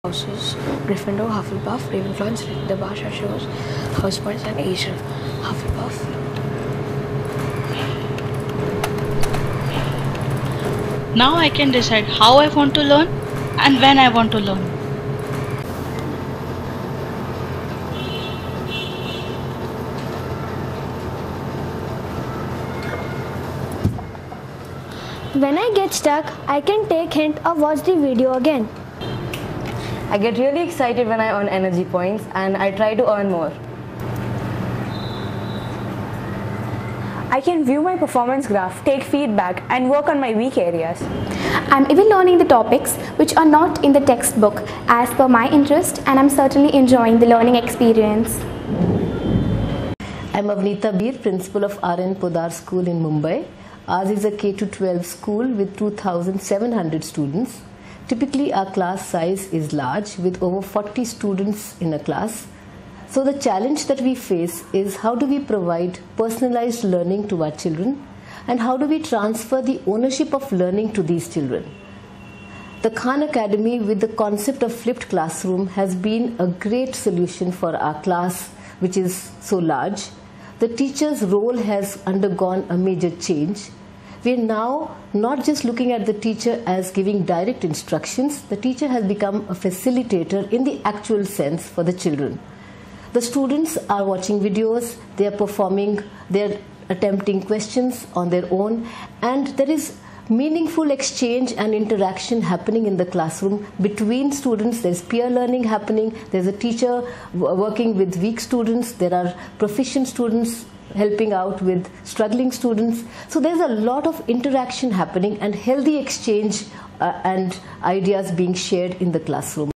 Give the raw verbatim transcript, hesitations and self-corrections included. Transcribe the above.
Houses, Gryffindor, Hufflepuff, Ravenclaw, and Slytherin. The Basha shows house points and age. Hufflepuff. Now I can decide how I want to learn and when I want to learn. When I get stuck, I can take hint or watch the video again. I get really excited when I earn energy points and I try to earn more. I can view my performance graph, take feedback and work on my weak areas. I'm even learning the topics which are not in the textbook as per my interest, and I'm certainly enjoying the learning experience. I'm Avneeta Bir, principal of R N Podar School in Mumbai. Ours is a K to twelve school with two thousand seven hundred students. Typically our class size is large with over forty students in a class. So the challenge that we face is how do we provide personalized learning to our children and how do we transfer the ownership of learning to these children. The Khan Academy with the concept of flipped classroom has been a great solution for our class which is so large. The teacher's role has undergone a major change. We are now not just looking at the teacher as giving direct instructions. The teacher has become a facilitator in the actual sense for the children. The students are watching videos, they are performing, they are attempting questions on their own, and there is meaningful exchange and interaction happening in the classroom between students. There's peer learning happening, there's a teacher working with weak students, there are proficient students helping out with struggling students. So there's a lot of interaction happening and healthy exchange uh, and ideas being shared in the classroom.